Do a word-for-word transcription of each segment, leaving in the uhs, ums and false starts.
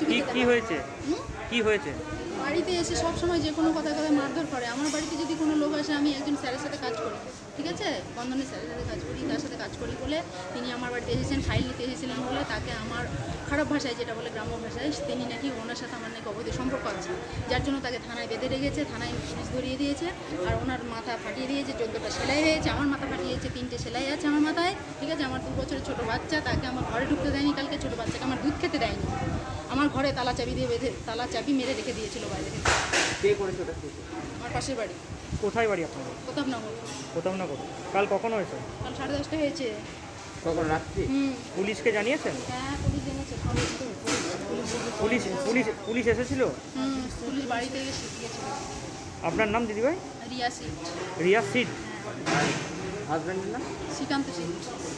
কি কি হয়েছে কি হয়েছে বাড়িতে এসে সব সময় যে কোনো কথায় কথায় মারধর করে। আমার বাড়িতে যদি কোনো লোক আসে, আমি একজন স্যারের সাথে কাজ করি, ঠিক আছে, বন্ধনের স্যারের সাথে কাজ করি, তার সাথে কাজ করি বলে তিনি আমার বাড়িতে এসেছেন, ফাইল নিতে এসেছিলেন বলে তাকে আমার খারাপ ভাষায়, যেটা বলে গ্রাম্য ভাষায়, তিনি নাকি ওনার সাথে আমার নাকি অবৈধ সম্পর্ক আছে, যার জন্য তাকে থানায় বেঁধে রেখেছে, থানায় পুলিশ ধরিয়ে দিয়েছে, আর ওনার মাথা ফাটিয়ে দিয়েছে, চোদ্দোটা সেলাই হয়েছে, আমার মাথা ফাটিয়েছে, তিনটে সেলাই আছে আমার মাথায়, ঠিক আছে। আমার দু বছরের ছোটো বাচ্চা, তাকে আমার ঘরে ঢুকতে দেয়নি, কালকে ছোটো বাচ্চাকে আমার দুধ খেতে দেয়নি, আমার ঘরে তালা চাবি দিয়ে বেঁধে তালা চাবি মেরে রেখে দিয়েছিল বাইরে থেকে। কে করেছে ওটা? আমার পাশের বাড়ি। কোথায় বাড়ি আপনার? প্রতাপনগর। প্রতাপনগর। কাল কখন হয়েছে? কাল সাড়ে দশটা হয়েছে। কখন? রাত্রি? হুম। পুলিশকে জানিয়েছেন? হ্যাঁ, পুলিশ জেনেছে। পুলিশ পুলিশ পুলিশ এসেছিল? হুম, পুলিশ বাড়িতে এসে গিয়েছিল। আপনার নাম দিদিভাই? রিয়া সিট। রিয়া সিট। হ্যাঁ। হাজব্যান্ডের নাম? শ্রীকান্ত সিট।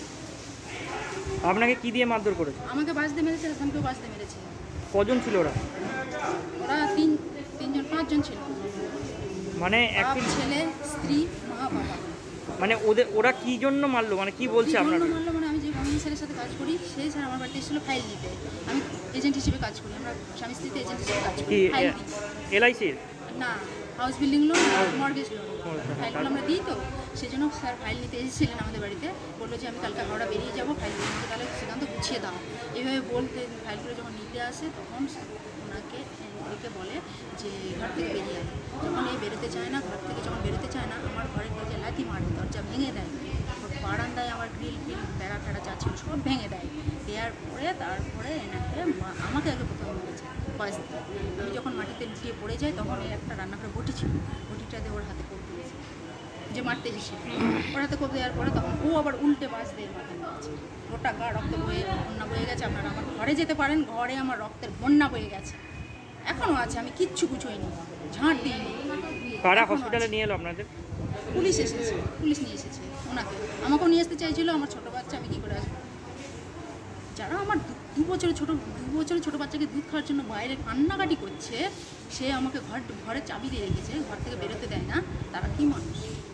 আপনাকে কি দিয়ে মারধর করেছে? আমাকে বাস দিয়ে মেরেছে, রাসানকেও বাস দিয়ে মেরেছে। কজন ছিল ওরা? ওরা তিন তিনজন পাঁচজন ছিল, মানে একটি ছেলে, স্ত্রী, মা, বাবা। মানে ওদের ওরা কি জন্য মারলো, মানে কি বলছে আপনার? মারলো মানে আমি যে গভর্নমেন্ট স্যারের সাথে কাজ করি, সেই স্যার আমার বাড়িতে এসেছিল ফাইল দিতে। আমি এজেন্ট হিসেবে কাজ করি, আমরা স্বামী স্ত্রীতে এজেন্ট হিসেবে কাজ করি। ফাইল দিই। এলআইসির না, house building loan, mortgage loan, ফাইলগুলো আমরা দিই, তো সেই জন্য স্যার ফাইল নিতে এসেছিলেন আমাদের বাড়িতে। বললো যে আমি কালকে হাওড়া বেরিয়ে যাবো, ফাইলগুলো নিতে, তাহলে সেখান থেকে গুছিয়ে দাও। এইভাবে বলতে ফাইলগুলো যখন নিতে আসে, তখন ওনাকে ওদেরকে বলে যে ঘর থেকে বেরিয়ে আসে। যখন এই বেরোতে চায় না, ঘর থেকে যখন বেরোতে চায় না, আমার ঘরের দরজা লাথি মারে, দরজা ভেঙে দেয়, বারান্দায় আমার গ্রিল ফিল বেড়া ফেড়া যা ছিল সব ভেঙে দেয়। দেওয়ার পরে তারপরে এনাকে আমাকে আগে প্রথমে মেরেছে বাস দিয়ে। আমি যখন মাটিতে লুটিয়ে পড়ে যাই, তখন এই একটা রান্নাঘরে বটি ছিল, বটিটা দিয়ে ওর হাতে কোপ দিয়েছে, যে মারতে এসেছিল ওর হাতে কোপ দেওয়ার পরে তখন ও আবার উল্টে বাস দিয়ে মাথায় মেরেছে। গোটা গা রক্ত বয়ে বন্যা বয়ে গেছে। আপনারা আমার ঘরে যেতে পারেন, ঘরে আমার রক্তের বন্যা বয়ে গেছে, এখনও আছে, আমি কিচ্ছু গুছোইনি, ঝাঁট দিইনি। কারা হসপিটালে নিয়ে এলো আপনাদের? পুলিশ এসেছে, পুলিশ নিয়ে এসেছে ওনাকে। আমাকেও নিয়ে আসতে চাইছিল, আমার ছোটো বাচ্চা, আমি কী করে আসবো? যারা আমার দু বছরের ছোটো দু বছরের ছোটো বাচ্চাকে দুধ খাওয়ার জন্য বাইরে কান্নাকাটি করছে, সে আমাকে ঘর ঘরে চাবি দিয়ে রেখেছে, ঘর থেকে বেরোতে দেয় না, তারা কি মানুষ?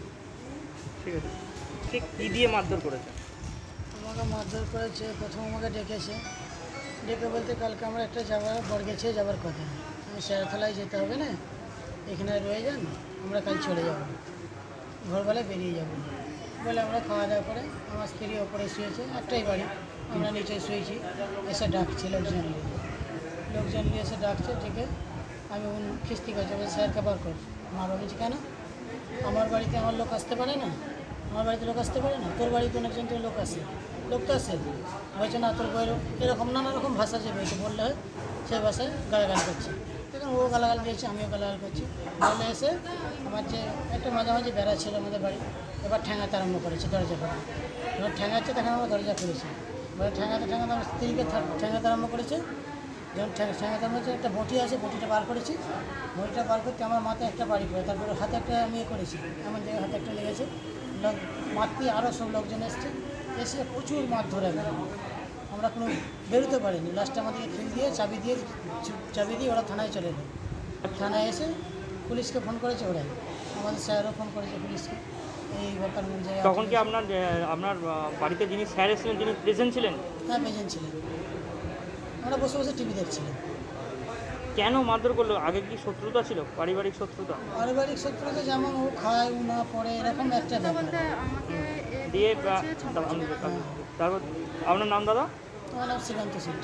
ঠিক আছে, ঠিক কী দিয়ে মারধর করেছে? আমাকে মারধর করেছে, প্রথম আমাকে ডেকেছে, ডেকে বলতে কালকে আমরা একটা যাওয়ার বর্গেছে যাওয়ার কথা, আমি শেরতলায় যেতে হবে না, এখানে রয়ে যান, আমরা কাল চলে যাব, ভোরবেলায় বেরিয়ে যাব বলে আমরা খাওয়া দাওয়া করে, আমার স্ত্রী ওপরে শুয়েছে, একটাই বাড়ি, আমরা নিচে শুয়েছি, এসে ডাকছে লোকজন নিয়ে, লোকজন নিয়ে এসে ডাকছে, ডেকে আমি খিস্তি করছি, বলছি স্যারকে বার কর। আমার বলছি কেন? আমার বাড়িতে আমার লোক আসতে পারে না, আমার বাড়িতে লোক আসতে পারে না, তোর বাড়িতে অনেকজন তোর লোক আসে, লোক তো আসে, বলছে না তোর বইয়ের এরকম নানা রকম ভাষা যে বলছে, বললে হয় সেই ভাষায় গালাগাল করছে। দেখুন ও গালাগাল দিয়েছে, আমিও গালাগাল করছি, বলে এসে আমার যে একটা মাঝামাঝি বেড়া ছিল আমাদের বাড়ি, এবার ঠ্যাঙাতে আরম্ভ করেছে, দরজা করে, এবার ঠ্যাঙাচ্ছে, তখন আমরা দরজা করেছি, এবার ঠ্যাঙাতে ঠ্যাঙাতে আমার স্ত্রীকে ঠ্যাঙাতে আরম্ভ করেছে, যখন ঠ্যাঙাতে আরম্ভ করেছে একটা বটি আছে, বটিটা বার করেছি, বটিটা বার করতে আমার মাথায় একটা বাড়ি পড়ে, তারপরে হাতে একটা আমি এ করেছি, এমন জায়গায় হাতে একটা লেগেছে, লোক মারতে আরও সব লোকজন এসছে, এসে প্রচুর মাছ ধরে গেল, আমরা কোনো বেরোতে পারিনি, লাস্টে আমাদেরকে খেল দিয়ে চাবি দিয়ে চাবি দিয়ে ওরা থানায় চলে এলো, থানায় এসে পুলিশকে ফোন করেছে, ওরাই আমাদের স্যারও ফোন করেছে পুলিশকে, এই ব্যাপার অনুযায়ী। তখন কি আপনার আপনার বাড়িতে যিনি স্যার এসেছিলেন তিনি প্রেজেন্ট ছিলেন? হ্যাঁ প্রেজেন্ট ছিলেন, আমরা বসে বসে টিভি দেখছিলাম। কেন মারধর করলো? আগে কি শত্রুতা ছিল, পারিবারিক শত্রুতা? পারিবারিক শত্রুতা যেমন ও খায় ও না পড়ে এরকম একটা ব্যাপার। দিয়ে তারপর আপনার নাম দাদা? আমার নাম শ্রীকান্ত সিট।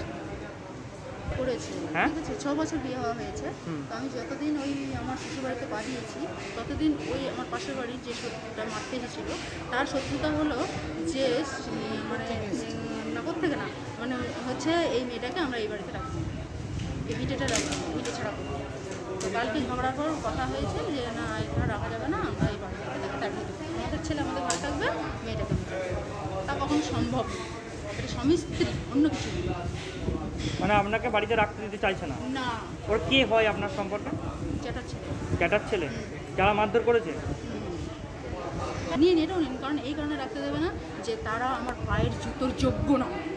করেছে, হ্যাঁ, ঠিক আছে, ছ বছর বিয়ে হওয়া হয়েছে, তো আমি যতদিন ওই আমার শ্বশুরবাড়িতে পা দিয়েছি, ততদিন ওই আমার পাশের বাড়ির যে শত্রুটা মারতে এসেছিল, তার শত্রুতা হলো যে মানে না কোত্থেকে না মানে হচ্ছে এই মেয়েটাকে আমরা এই বাড়িতে রাখবো, এই ভিটেটা রাখবো, ভিটে ছাড়া করবো। তো কালকে ঝগড়ার পর কথা হয়েছে যে না এখানে রাখা যাবে না, আমরা এই বাড়িতে থেকে তার ভিতরে আমাদের ছেলে আমাদের ঘরে থাকবে, মেয়েটাকে তা কখনো সম্ভব, এটা স্বামী স্ত্রী, অন্য কিছু নেই। মানে আপনাকে বাড়িতে রাখতে দিতে চাইছে না? না। ওর কে হয় আপনার সম্পর্কে? জ্যাঠার ছেলে। জ্যাঠার ছেলে? যারা মারধর করেছে নিয়ে নিয়ে এটাও নেন, কারণ এই কারণে রাখতে দেবে না যে তারা আমার পায়ের জুতোর যোগ্য নয়।